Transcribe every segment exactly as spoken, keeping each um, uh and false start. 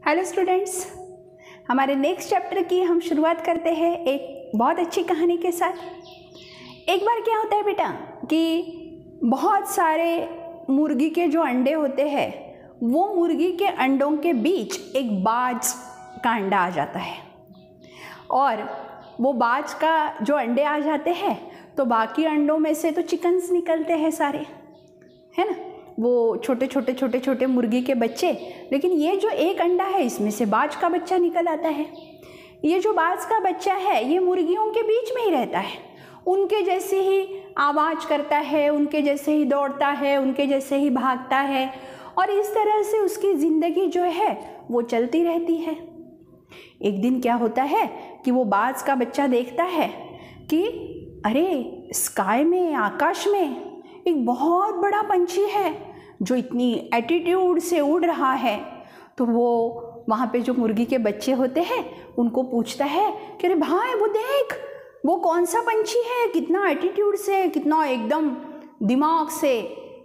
Hello students, हमारे next chapter की हम शुरुआत करते हैं एक बहुत अच्छी कहानी के साथ। एक बार क्या होता है बेटा कि बहुत सारे मुर्गी के जो अंडे होते हैं वो मुर्गी के अंडों के बीच एक बाज का अंडा आ जाता है और वो बाज का जो अंडे आ जाते हैं तो बाकी अंडों में से तो चिकन्स निकलते हैं सारे, है ना, वो छोटे छोटे छोटे छोटे मुर्गी के बच्चे। लेकिन ये जो एक अंडा है इसमें से बाज का बच्चा निकल आता है। ये जो बाज का बच्चा है ये मुर्गियों के बीच में ही रहता है, उनके जैसे ही आवाज़ करता है, उनके जैसे ही दौड़ता है, उनके जैसे ही भागता है और इस तरह से उसकी ज़िंदगी जो है वो चलती रहती है। एक दिन क्या होता है कि वो बाज का बच्चा देखता है कि अरे स्काई में, आकाश में एक बहुत बड़ा पंछी है जो इतनी एटीट्यूड से उड़ रहा है। तो वो वहाँ पे जो मुर्गी के बच्चे होते हैं उनको पूछता है कि अरे भाई वो देख, वो कौन सा पंछी है, कितना एटीट्यूड से, कितना एकदम दिमाग से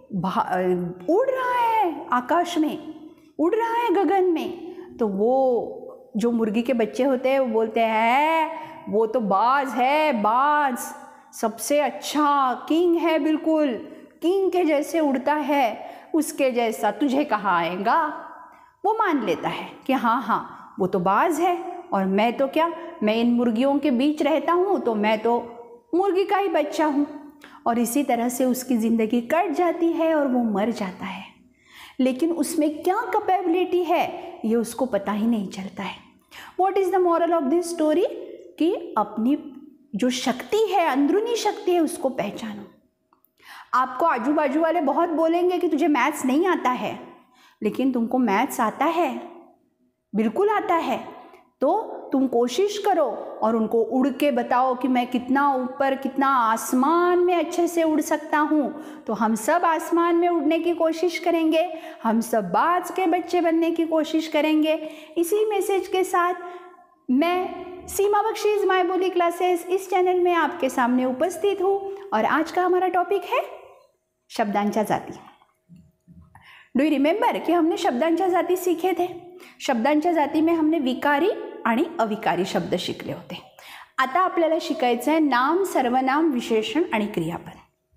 उड़ रहा है, आकाश में उड़ रहा है, गगन में। तो वो जो मुर्गी के बच्चे होते हैं वो बोलते हैं वो तो बाज है, बाज सबसे अच्छा किंग है, बिल्कुल किंग के जैसे उड़ता है, उसके जैसा तुझे कहाँ आएगा। वो मान लेता है कि हाँ हाँ वो तो बाज है और मैं तो क्या, मैं इन मुर्गियों के बीच रहता हूँ तो मैं तो मुर्गी का ही बच्चा हूँ। और इसी तरह से उसकी ज़िंदगी कट जाती है और वो मर जाता है। लेकिन उसमें क्या कैपेबिलिटी है ये उसको पता ही नहीं चलता है। What is the moral of this story? कि अपनी जो शक्ति है, अंदरूनी शक्ति है, उसको पहचानो। आपको आजू बाजू वाले बहुत बोलेंगे कि तुझे मैथ्स नहीं आता है, लेकिन तुमको मैथ्स आता है, बिल्कुल आता है। तो तुम कोशिश करो और उनको उड़ के बताओ कि मैं कितना ऊपर, कितना आसमान में अच्छे से उड़ सकता हूँ। तो हम सब आसमान में उड़ने की कोशिश करेंगे, हम सब बाज के बच्चे बनने की कोशिश करेंगे। इसी मैसेज के साथ मैं सीमा बख्शीज माय बोली क्लासेस इस चैनल में आपके सामने उपस्थित हूँ और आज का हमारा टॉपिक है शब्दांच्या जाती। डू यू रिमेंबर कि हमने शब्दांच्या जाती सीखे थे? शब्दांच्या जाती में हमने विकारी आणि अविकारी शब्द शिकले होते। आता आपल्याला शिकायचं आहे नाम, सर्वनाम, विशेषण आणि क्रियापद।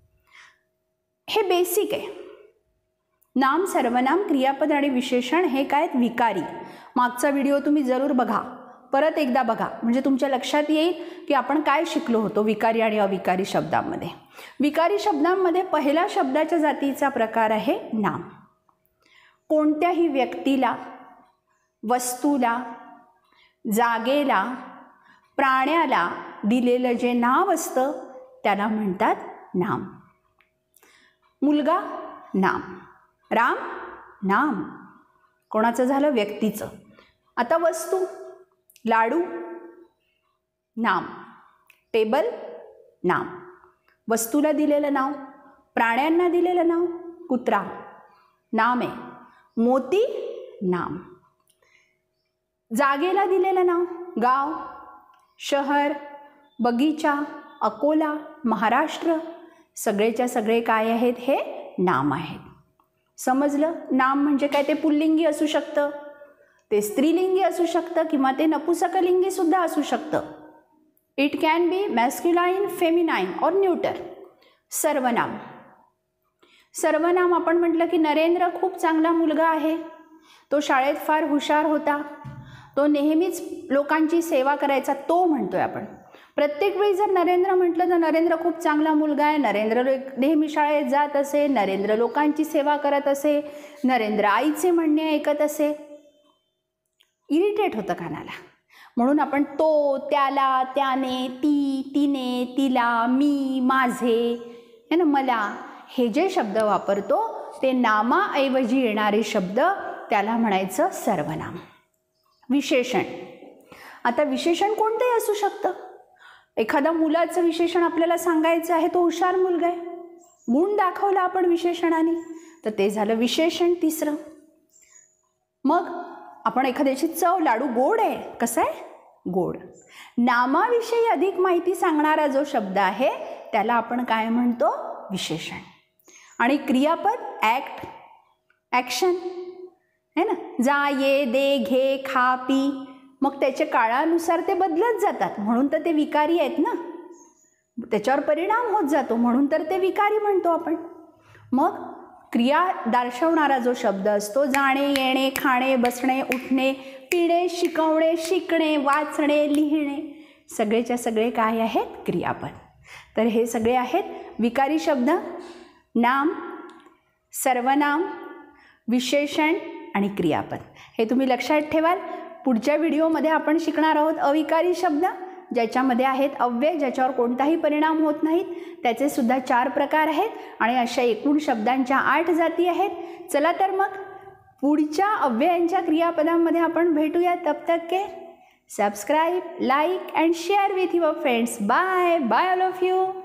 हे बेसिक आहे। नाम, सर्वनाम, क्रियापद आणि विशेषण हे काय विकारी। मागचा व्हिडिओ तुम्ही जरूर बघा, परत एकदा बघा, म्हणजे तुमच्या लक्षात येईल की आपण काय शिकलो होतो विकारी आणि अविकारी शब्दांमध्ये। विकारी शब्दांमध्ये पहिला शब्दाच्या जातीचा प्रकार आहे नाम। कोणत्याही व्यक्तीला, वस्तूला, जागेला, प्राण्याला दिलेलं जे नाव असतं त्याला म्हणतात नाम। मुलगा नाम, राम नाम, कोणाचं झालं, व्यक्तीचं। आता वस्तू, लाडू नाम, टेबल नाम, वस्तूला दिलेलं नाव, प्राण्यांना दिलेलं नाव, कुत्रा नाम आहे, मोती नाम, जागेला दिलेलं नाव, गाव, शहर, बगीचा, अकोला, महाराष्ट्र, सगळेच्या सगळे काय आहेत, हे नाम आहेत। समजलं? नाम म्हणजे काय, ते पुल्लिंगी असू शकतं, ते स्त्रीलिंगी असू शकतं किंवा ते नपुसकलिंगी सुद्धा असू शकतं। It can be masculine, feminine और न्यूटर। सर्वनाम, सर्वनाम आपण म्हटलं की नरेंद्र खूप चांगला मुलगा आहे, तो शाळेत फार हुशार होता, तो नेहमीच लोकांची सेवा करायचा, तो म्हणतोय आपण। प्रत्येक वेळी जर नरेंद्र म्हटलं तर नरेंद्र खूप चांगला मुलगा आहे, नरेंद्र नेहमी शाळेत जात असे, नरेंद्र लोकांची सेवा करत असे, नरेंद्र आईचे म्हणणे ऐकत असे, इरिटेट होतं कानाला। म्हणून आपण तो, त्याला, त्याने, ती, तिने, तिला, मी, माझे, है ना, मला, हे जे शब्द वापरतो ते नामाऐवजी येणारे शब्द त्याला म्हणायचं सर्वनाम। विशेषण, आता विशेषण कोणतेही असू शकतं। एखादा मुलाचं विशेषण आपल्याला सांगायचं आहे, तो हुशार मुलगा आहे, गुण दाखवला आपण विशेषणाने, तर ते झालं विशेषण तिसरं। मग आपण एखाद्याची चव, लाडू गोड आहे, कसं आहे, गोड। नामाविषयी अधिक माहिती सांगणारा जो शब्द आहे त्याला आपण काय म्हणतो, विशेषण। आणि क्रियापद ॲक्ट, ॲक्शन, है ना, जा ये दे घे खा पी, मग त्याच्या काळानुसार ते बदलत जातात, म्हणून तर ते विकारी आहेत ना, त्याच्यावर परिणाम होत जातो, म्हणून तर ते विकारी म्हणतो आपण. मग क्रिया दर्शवणारा जो शब्द असतो, जाणे येणे खाणे बसणे उठणे पिणे शिकवणे शिकणे वाचणे लिहिणे, सगळेच्या सगळे काय आहेत? क्रियापद. तर हे सगळे आहेत विकारी शब्द, नाम, सर्वनाम, विशेषण आणि क्रियापद. हे तुम्ही लक्षात ठेवाल. पुढच्या व्हिडिओमध्ये आपण शिकणार आहोत अविकारी शब्द, ज्याच्यामध्ये आहेत अव्यय, ज्याच्यावर कोणताही परिणाम होत नाहीत, त्याचे सुद्धा चार प्रकार आहेत आणि अशा एकूण शब्दांच्या आठ जाती आहेत. चला तर मग पुढच्या अव्ययांच्या क्रियापदांमध्ये आपण भेटूया. तब तक के subscribe, like and share with your friends. Bye bye all of you.